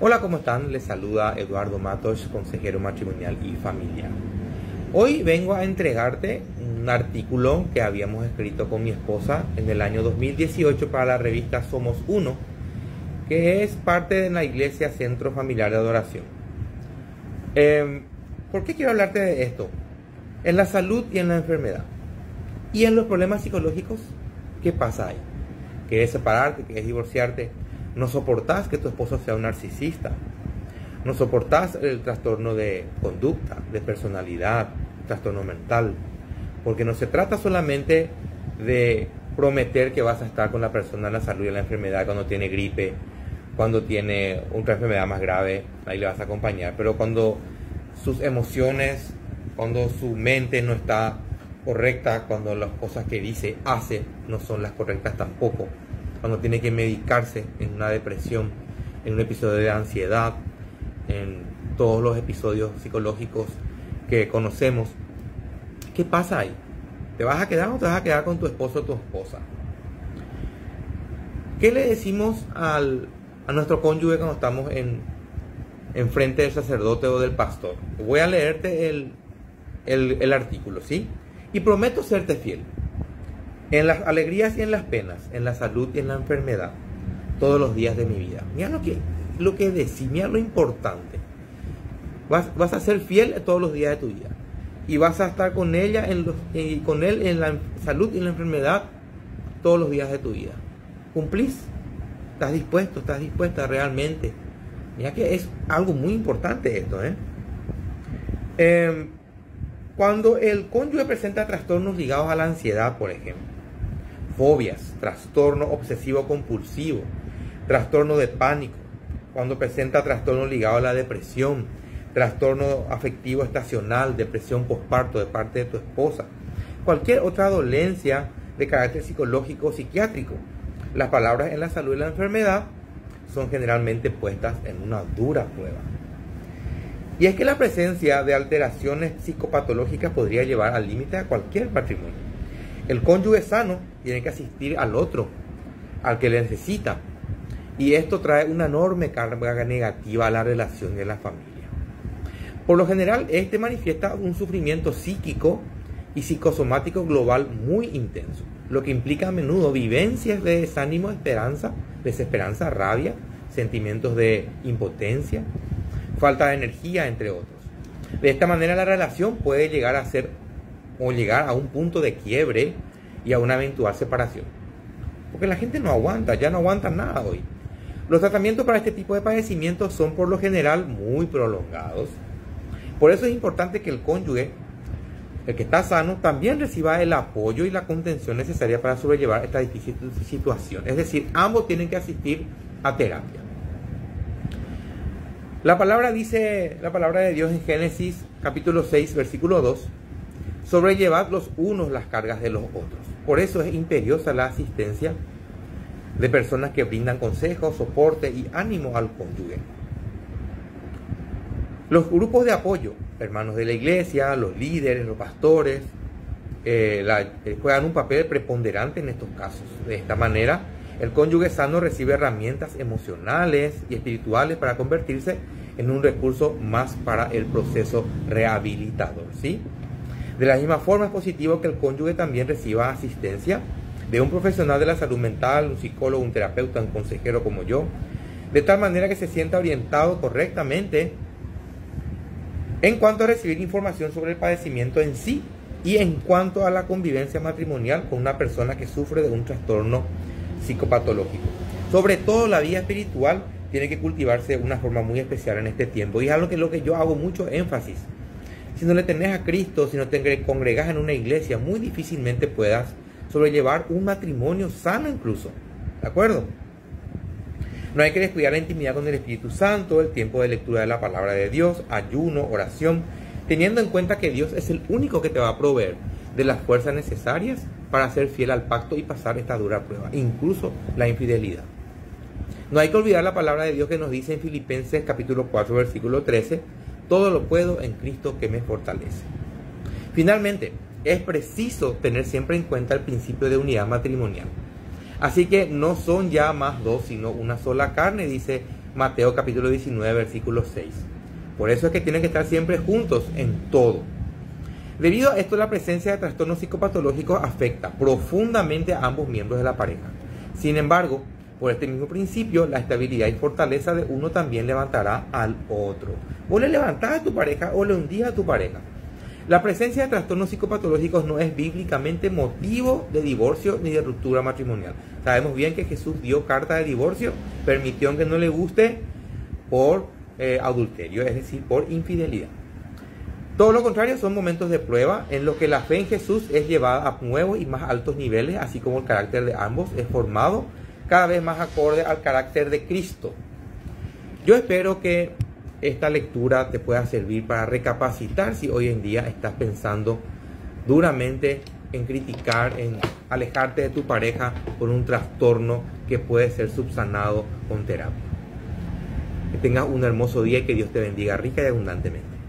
Hola, ¿cómo están? Les saluda Eduardo Matos, consejero matrimonial y familiar. Hoy vengo a entregarte un artículo que habíamos escrito con mi esposa en el año 2018 para la revista Somos Uno, que es parte de la Iglesia Centro Familiar de Adoración. ¿Por qué quiero hablarte de esto? En la salud y en la enfermedad. Y en los problemas psicológicos, ¿qué pasa ahí? ¿Quieres separarte? ¿Quieres divorciarte? No soportás que tu esposo sea un narcisista. No soportás el trastorno de conducta, de personalidad, trastorno mental. Porque no se trata solamente de prometer que vas a estar con la persona en la salud y en la enfermedad cuando tiene gripe, cuando tiene otra enfermedad más grave, ahí le vas a acompañar. Pero cuando sus emociones, cuando su mente no está correcta, cuando las cosas que dice, hace, no son las correctas tampoco, cuando tiene que medicarse en una depresión, en un episodio de ansiedad, en todos los episodios psicológicos que conocemos. ¿Qué pasa ahí? ¿Te vas a quedar o te vas a quedar con tu esposo o tu esposa? ¿Qué le decimos a nuestro cónyuge cuando estamos en frente del sacerdote o del pastor? Voy a leerte el artículo, ¿sí? Y prometo serte fiel. En las alegrías y en las penas, en la salud y en la enfermedad, todos los días de mi vida. Mira lo que decís, mira lo importante. Vas a ser fiel todos los días de tu vida. Y vas a estar con ella, con él en la salud y en la enfermedad, todos los días de tu vida. ¿Cumplís? ¿Estás dispuesto? ¿Estás dispuesta realmente? Mira que es algo muy importante esto, Cuando el cónyuge presenta trastornos ligados a la ansiedad, por ejemplo, fobias, trastorno obsesivo compulsivo, trastorno de pánico, cuando presenta trastorno ligado a la depresión, trastorno afectivo estacional, depresión posparto de parte de tu esposa, cualquier otra dolencia de carácter psicológico o psiquiátrico, las palabras en la salud y la enfermedad son generalmente puestas en una dura prueba. Y es que la presencia de alteraciones psicopatológicas podría llevar al límite a cualquier matrimonio. El cónyuge sano tiene que asistir al otro, al que le necesita. Y esto trae una enorme carga negativa a la relación de la familia. Por lo general, este manifiesta un sufrimiento psíquico y psicosomático global muy intenso, lo que implica a menudo vivencias de desánimo, desesperanza, rabia, sentimientos de impotencia, falta de energía, entre otros. De esta manera la relación puede llegar a un punto de quiebre y a una eventual separación. Porque la gente no aguanta, ya no aguanta nada hoy. Los tratamientos para este tipo de padecimientos son por lo general muy prolongados. Por eso es importante que el cónyuge, el que está sano, también reciba el apoyo y la contención necesaria para sobrellevar esta difícil situación. Es decir, ambos tienen que asistir a terapia. La palabra de Dios en Génesis capítulo 6, versículo 2, sobrellevad los unos las cargas de los otros. Por eso es imperiosa la asistencia de personas que brindan consejos, soporte y ánimo al cónyuge. Los grupos de apoyo, hermanos de la iglesia, los líderes, los pastores, juegan un papel preponderante en estos casos. De esta manera, el cónyuge sano recibe herramientas emocionales y espirituales para convertirse en un recurso más para el proceso rehabilitador, ¿sí? De la misma forma es positivo que el cónyuge también reciba asistencia de un profesional de la salud mental, un psicólogo, un terapeuta, un consejero como yo, de tal manera que se sienta orientado correctamente en cuanto a recibir información sobre el padecimiento en sí y en cuanto a la convivencia matrimonial con una persona que sufre de un trastorno psicopatológico. Sobre todo la vida espiritual tiene que cultivarse de una forma muy especial en este tiempo, y es algo que lo que yo hago mucho énfasis. Si no le tenés a Cristo, si no te congregas en una iglesia, muy difícilmente puedas sobrellevar un matrimonio sano incluso, ¿de acuerdo? No hay que descuidar la intimidad con el Espíritu Santo, el tiempo de lectura de la palabra de Dios, ayuno, oración, teniendo en cuenta que Dios es el único que te va a proveer de las fuerzas necesarias para ser fiel al pacto y pasar esta dura prueba, incluso la infidelidad. No hay que olvidar la palabra de Dios que nos dice en Filipenses capítulo 4, versículo 13, todo lo puedo en Cristo que me fortalece. Finalmente, es preciso tener siempre en cuenta el principio de unidad matrimonial. Así que no son ya más dos, sino una sola carne, dice Mateo capítulo 19, versículo 6. Por eso es que tienen que estar siempre juntos en todo. Debido a esto, la presencia de trastornos psicopatológicos afecta profundamente a ambos miembros de la pareja. Sin embargo, por este mismo principio, la estabilidad y fortaleza de uno también levantará al otro. Vos le levantás a tu pareja o le hundís a tu pareja. La presencia de trastornos psicopatológicos no es bíblicamente motivo de divorcio ni de ruptura matrimonial. Sabemos bien que Jesús dio carta de divorcio, permitió que no le guste por adulterio, es decir, por infidelidad. Todo lo contrario son momentos de prueba en los que la fe en Jesús es llevada a nuevos y más altos niveles, así como el carácter de ambos es formado cada vez más acorde al carácter de Cristo. Yo espero que esta lectura te pueda servir para recapacitar si hoy en día estás pensando duramente en criticar, en alejarte de tu pareja por un trastorno que puede ser subsanado con terapia. Que tengas un hermoso día y que Dios te bendiga rica y abundantemente.